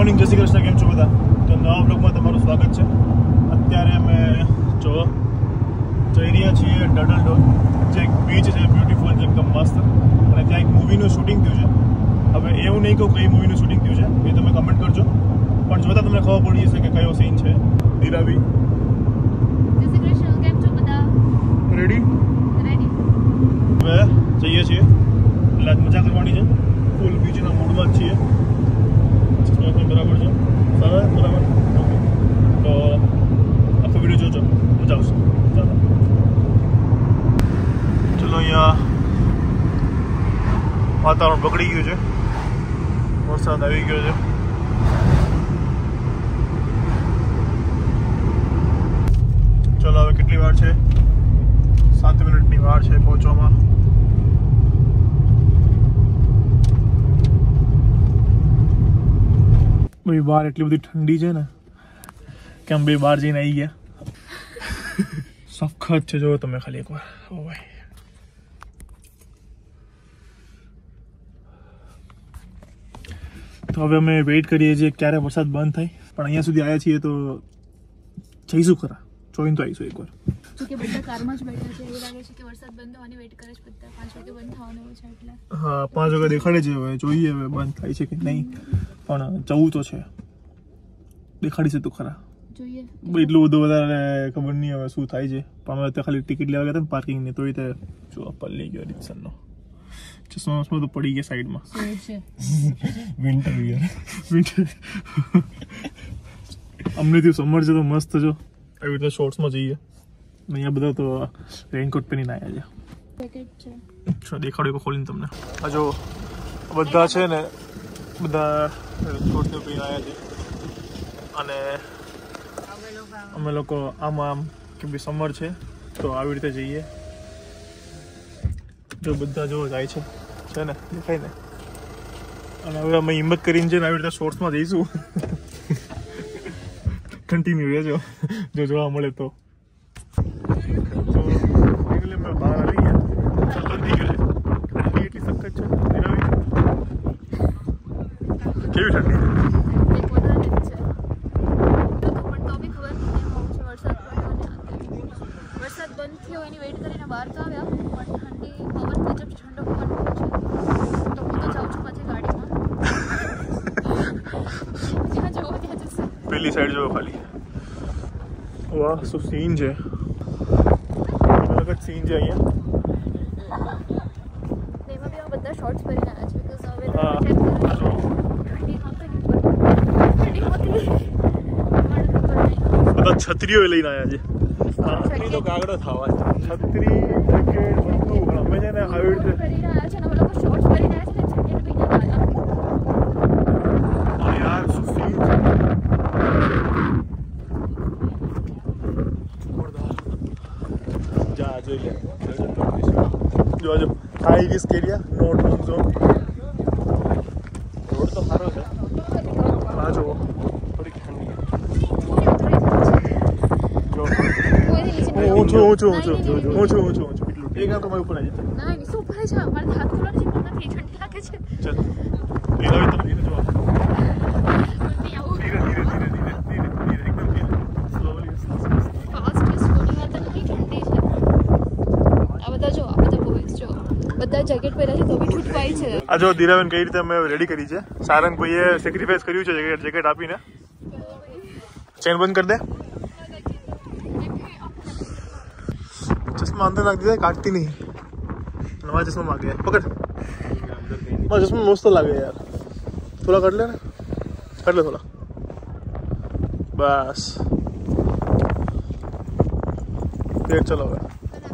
Morning, જય શ્રી કૃષ્ણ. કેમ છો બધા? તો નવા બ્લોગમાં તમારું સ્વાગત છે. અત્યારે અમે જઈ રહ્યા છીએ ડર્ડલ ડોર, જે એક બીચ છે બ્યુટીફુલ, જે એકદમ મસ્ત, અને ત્યાં એક મૂવીનું શૂટિંગ થયું છે. હવે એવું નહીં કહું કઈ મૂવીનું શૂટિંગ થયું છે, એ તમે કમેન્ટ કરજો, પણ જોતા તમને ખબર પડી જશે કે કયો સીન છે. દિરાવી, જય શ્રી કૃષ્ણ. કેમ છો બધા? રેડી? હવે જઈએ છીએ, એટલે આજ મજા કરવાની છે. ફૂલ બીચના મૂડમાં જ છીએ. બરાબર છે, બરાબર. તો આખો વિડીયો જોજો, મજા આવશે. ચાલો અહીંયા વાતાવરણ બગડી ગયું છે, વરસાદ આવી ગયો છે. ચલો હવે કેટલી વાર છે? 7 મિનિટની વાર છે પહોંચવામાં. ભાઈ બહાર એટલી બધી ઠંડી છે ને કે આમ બે બહાર જઈને આવી ગયા. સખત છે, જો તમે ખાલી એકવાર. ઓ ભાઈ, તો હવે અમે વેઇટ કરીએ છીએ ક્યારે વરસાદ બંધ થાય, પણ અહીંયા સુધી આવ્યા છીએ તો જઈશું ખરા, જોઈને તો આવીશું એકવાર. કે બધા કારમાં જ બેઠા છે, એવું લાગે છે કે વરસાદ બંધ થવાની વેઇટ કરે છે બધા. 5 વાગે બંધ થવાનો છે એટલે. હા, 5 વાગે દેખાડે છે, હવે જોઈએ હવે બંધ થાય છે કે નહીં, પણ જવું તો છે. દેખાડી છે તો ખરા, જોઈએ. એટલું બધું વધારે ખબર નહીં હવે શું થાય છે, પણ અમે ત્યાં ખાલી ટિકિટ લેવા ગયા હતા ને પાર્કિંગની, તો એ રીતે જો પલ્લી ગયો રિક્ષનનો. ચશ્મા તો પડી ગયા સાઈડમાં. Winter wear, winter. અમને થયું સમર છે તો મસ્ત, જો આવી રીતે શોર્ટ્સમાં જઈએ. અહીંયા બધા તો રેઇનકોટ પહેરીને આવ્યા છે. દેખાડો ખોલીને તમને. આ જો બધા છે ને, બધા રેઇનકોટ પહેરીને આવ્યા છે, અને અમે લોકો આમ કે ભાઈ સમર છે તો આવી રીતે જઈએ. જો બધા જો જાય છે ને, દેખાય ને. અને હવે અમે હિંમત કરીને છે ને આવી રીતે શોર્ટ્સમાં જઈશું. કન્ટિન્યુ રહેજો, જો જોવા મળે તો. બહાર આવી ગયા, ઠંડી ગયો છે. ઠંડી એટલી સખત છે. કેવી ઠંડી છે? વરસાદ બંધ થયો એની વેઇટ કરીને બહાર તો આવ્યા, પણ ઠંડી પવન ગજબ ઠંડો પવન છે. તો હું તો જાઉં છું પાછી ગાડીમાં. જ્યાં જવો ત્યાં જશે. પેલી સાઈડ જો ખાલી. વાહ, શું સીન છે! અલગ જ સીન છે અહીંયા. એમાં બી બધા શોર્ટ્સ પહેરીને આવ્યા છે, બીકોઝ હવે બધા છત્રીઓ લઈને આવ્યા છે. છત્રી તો કાગડો થવા છે. છત્રી, જેકેટ, બધું અમે છે ને આવી રીતે પહેરીને આવ્યા છે, અને લોકો શોર્ટ્સ પહેરીને આવ્યા છે ને જેકેટ બી ના આવ્યા. હા યાર, શું સીન છે! જા જોઈ લે, જો high risk area, no drone zone. Road તો સારો છે. હા જો થોડીક ઠંડી. ઊંચું એક આમ ઉપર આવી જાય. ના નીચે ઉપર છે, મારે હાથ ખોલવાનો છે, પણ નથી, ઠંડી લાગે છે. ચલ ધીરે ધીરે જો, ધીરે એકદમ ધીરે, સ્લોલી ફાસ્ટ સ્કૂટી માં તો નથી, ઠંડી છે. આ બધા જો, આ બધા બોયઝ જો, બધા જેકેટ પહેર્યા છે તો બી છૂટવાય છે. આ જો દિરાબેન કઈ રીતે અમે રેડી કરી છે. સારંગ ભાઈએ સેક્રિફાઈસ કર્યું છે જેકેટ આપીને. ચેન બંધ કરી દે. ચશ્મા અંદર નાખ દીધા, કાઢતી નહીં. નવા ચશ્મા માગે, પકડ. મારા ચશ્મા મસ્ત લાગે યાર. થોડા કાઢ લે ને, કાઢ લે થોડા. બસ દેખ. ચલો હવે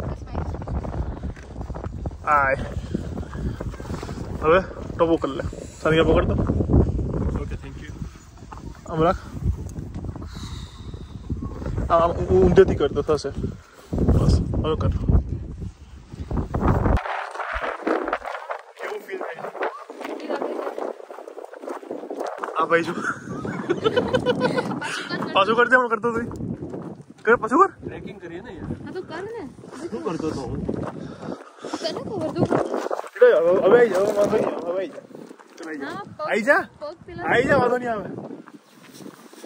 આય, હવે ટોપો કરી લે. સારી પકડતો. Okay, thank you. આમ રાખ. આમ ઊંધેથી કરતો થશે. બસ હવે કર. કેવું ફીલ થાય? આ ભાઈ જો પાછું કરજે, હમણાં કરતો હતો. કર પાછું કર. ટ્રેકિંગ કરીએ ને યાર. હા તો કર ને. શું કરતો હતો હું? તને ખબર તો. હવે આવી જાવ, વાંધો નહીં. હવે આવી જા, આવી જા, વાંધો નહીં આવે.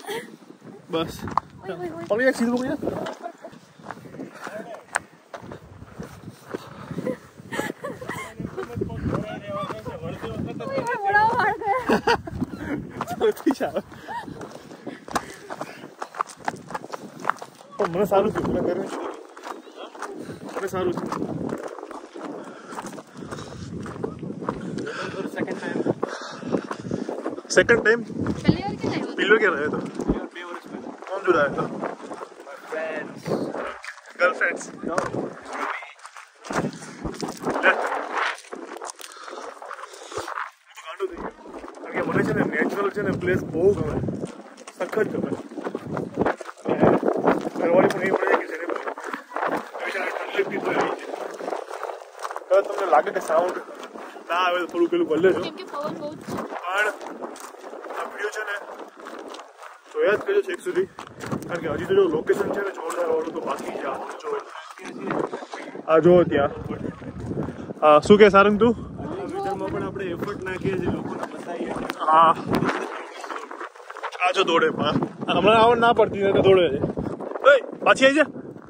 बस पकड़ एक सीधे पकड़ મને સારું થયું મને ગરમી મને સારું થયું सेकंड टाइम पहली बार क्या रहा था 2 वर्ष पहले कौन जुड़ा था गर्लफ्रेंड्स મને છે ને નેચરલ છે ને પ્લેસ બહુ ગમે સખત ગમે ઘરવાળી પણ એ પડે કે છે ને ઠંડી પીતો આવી છે તો તમને લાગે કે સાઉન્ડ ના આવે તો થોડું પેલું કરી લેજો કેમ કે પવન બહુ પણ આ વિડીયો છે ને જોયા જ કરજો છેક સુધી કારણ કે હજી તો જો લોકેશન છે ને જોરદાર વાળું તો બાકી છે આ જો ત્યાં હા શું કે સારંગ તું વિચારમાં પણ આપણે એફર્ટ નાખીએ છીએ લોકોને બતાવીએ હા આ જો દોડે હમણાં આવડ ના પડતી તો દોડે છે પાછી આવી જા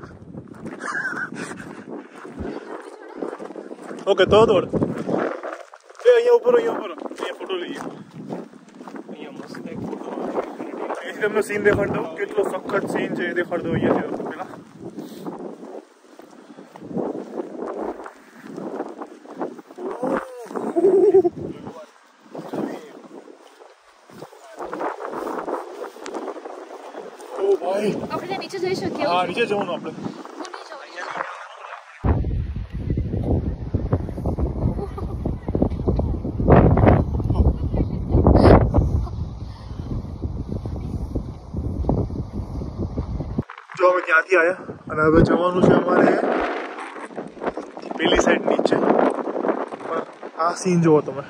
ઓકે તો દોડ અહીંયા ઉપર અહીંયા ફોટો લઈએ અહીંયા મસ્ત એક ફોટો અહીંથી તમને સીન દેખાડ દઉં કેટલો સખત સીન છે એ દેખાડ દઉં અહીંયા પેલા આપણે નીચે જઈ શકીએ હા નીચે જવાનું આપણે જો અમે ત્યાંથી આવ્યા અને હવે જવાનું છે અમારે પેલી સાઈડ નીચે પણ આ સીન જુઓ તમે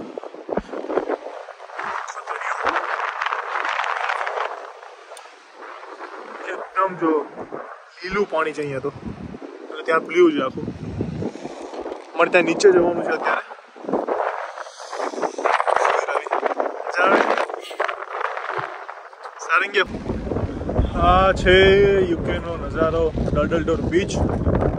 એકદમ જો લીલું પાણી છે અહીંયા તો અને ત્યાં બ્લુ છે આખું અમારે ત્યાં નીચે જવાનું છે અત્યારે સારંગી આ છે યુકેનો નજારો ડર્ડલ ડોર બીચ